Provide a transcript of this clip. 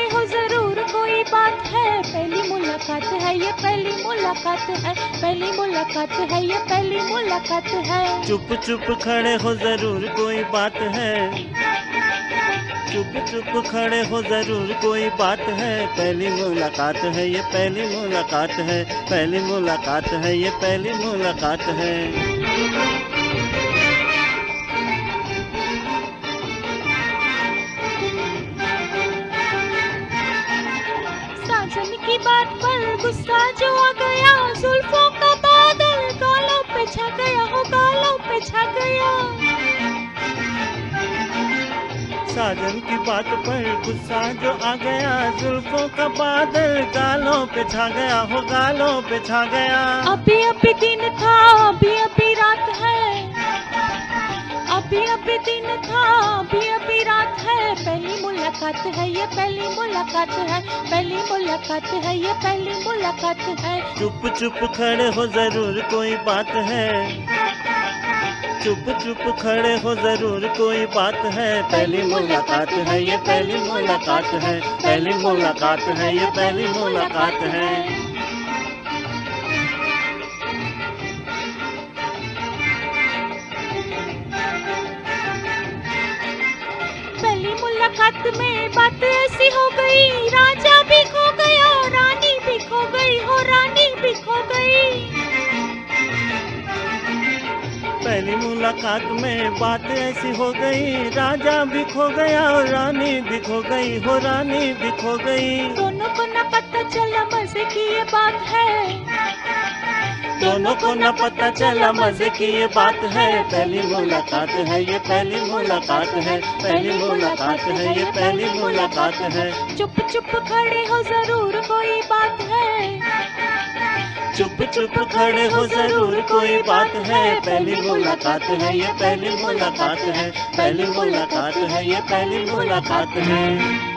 खड़े हो जरूर कोई बात है, पहली मुलाकात है ये पहली मुलाकात है, पहली मुलाकात है ये पहली मुलाकात है। चुप चुप खड़े हो जरूर कोई बात है, चुप चुप खड़े हो जरूर कोई बात है, पहली मुलाकात है ये पहली मुलाकात है, पहली मुलाकात है ये पहली मुलाकात है। साजन की बात पर गुस्सा जो आ गया, जुल्फों का बादल गालों पे छा गया हो, गालों पे छा गया। साजन की बात पर गुस्सा जो आ गया, जुल्फों का बादल गालों पे छा गया हो, गालों पे छा गया। अभी अभी दिन था अभी अभी रात है, अभी अभी दिन था अभी अभी रात है, पहली मुलाकात है ये पहली मुलाकात है, पहली मुलाकात है ये पहली मुलाकात है। चुप चुप खड़े हो जरूर कोई बात है, चुप चुप खड़े हो जरूर कोई बात है, पहली मुलाकात है ये पहली मुलाकात है, पहली मुलाकात है ये पहली मुलाकात है। पहली मुलाकात में बात ऐसी हो गई, राजा भी खो गया रानी भी खो गई हो, रानी भी खो गई। पहली मुलाकात में बात ऐसी हो गई, राजा भी खो गया और रानी भी खो गई हो, रानी भी खो गई। दोनों को न पता चला मजे की ये बात है, दोनों को न पता चला मजे की ये बात है, पहली मुलाकात है ये पहली मुलाकात है, पहली मुलाकात है ये पहली मुलाकात है। चुप चुप खड़े हो जरूर कोई बात है, चुप चुप खड़े हो जरूर कोई बात है, पहली मुलाकात है ये पहली मुलाकात है, पहली मुलाकात है ये पहली मुलाकात है।